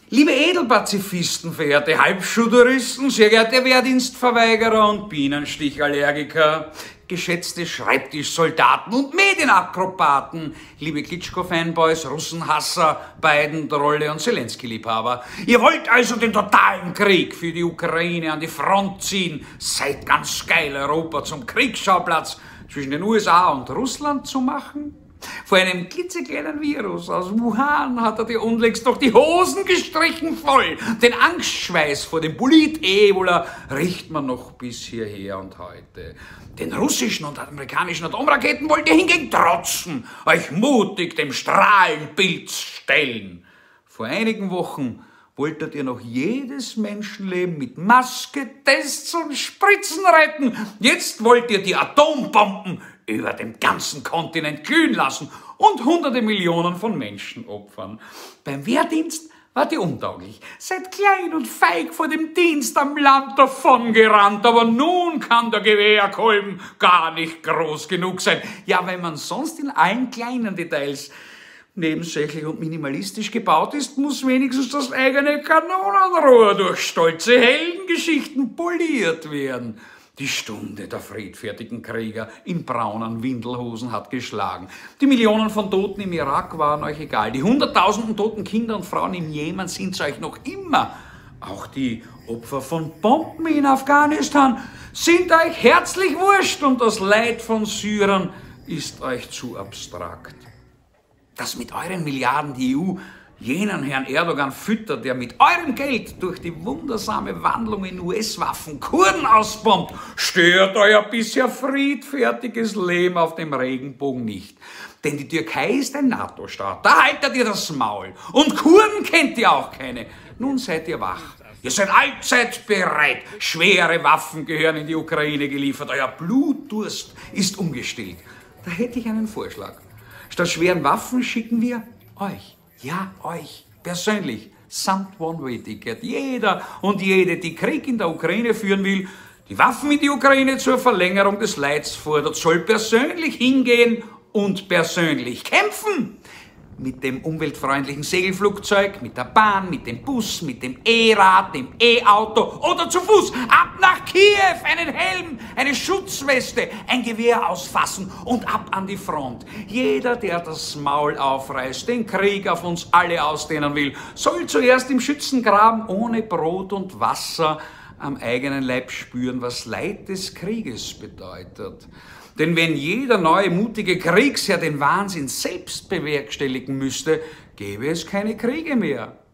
Liebe Edelpazifisten, verehrte Halbschuhtouristen, sehr geehrte Wehrdienstverweigerer und Bienenstichallergiker, geschätzte Schreibtischsoldaten und Medienakrobaten, liebe Klitschko-Fanboys, Russenhasser, Biden-Trolle und Zelensky-Liebhaber. Ihr wollt also den totalen Krieg für die Ukraine an die Front ziehen, seid ganz geil, Europa zum Kriegsschauplatz zwischen den USA und Russland zu machen? Vor einem klitzekleinen Virus aus Wuhan hat er dir unlängst noch die Hosen gestrichen voll. Den Angstschweiß vor dem Polit-Ebola riecht man noch bis hierher und heute. Den russischen und amerikanischen Atomraketen wollt ihr hingegen trotzen, euch mutig dem Strahlenpilz stellen. Vor einigen Wochen wolltet ihr noch jedes Menschenleben mit Maske, Tests und Spritzen retten. Jetzt wollt ihr die Atombomben über den ganzen Kontinent glühen lassen und hunderte Millionen von Menschen opfern. Beim Wehrdienst wart ihr untauglich, seid klein und feig vor dem Dienst am Land davongerannt, aber nun kann der Gewehrkolben gar nicht groß genug sein. Ja, wenn man sonst in allen kleinen Details nebensächlich und minimalistisch gebaut ist, muss wenigstens das eigene Kanonenrohr durch stolze Heldengeschichten poliert werden. Die Stunde der friedfertigen Krieger in braunen Windelhosen hat geschlagen. Die Millionen von Toten im Irak waren euch egal. Die Hunderttausenden toten Kinder und Frauen im Jemen sind euch noch immer. Auch die Opfer von Bomben in Afghanistan sind euch herzlich wurscht und das Leid von Syrern ist euch zu abstrakt. Dass mit euren Milliarden die EU jenen Herrn Erdogan füttert, der mit eurem Geld durch die wundersame Wandlung in US-Waffen Kurden ausbombt, stört euer bisher friedfertiges Leben auf dem Regenbogen nicht. Denn die Türkei ist ein NATO-Staat, da haltet ihr das Maul. Und Kurden kennt ihr auch keine. Nun seid ihr wach. Ihr seid allzeit bereit. Schwere Waffen gehören in die Ukraine geliefert. Euer Blutdurst ist umgestillt. Da hätte ich einen Vorschlag. Statt schweren Waffen schicken wir euch. Ja, euch persönlich, samt One-Way-Ticket. Jeder und jede, die Krieg in der Ukraine führen will, die Waffen in die Ukraine zur Verlängerung des Leids fordert, soll persönlich hingehen und persönlich kämpfen. Mit dem umweltfreundlichen Segelflugzeug, mit der Bahn, mit dem Bus, mit dem E-Rad, dem E-Auto oder zu Fuß. Ab nach Kiew, einen Helm, eine Schutzweste, ein Gewehr ausfassen und ab an die Front. Jeder, der das Maul aufreißt, den Krieg auf uns alle ausdehnen will, soll zuerst im Schützengraben ohne Brot und Wasser am eigenen Leib spüren, was Leid des Krieges bedeutet. Denn wenn jeder neue, mutige Kriegsherr den Wahnsinn selbst bewerkstelligen müsste, gäbe es keine Kriege mehr.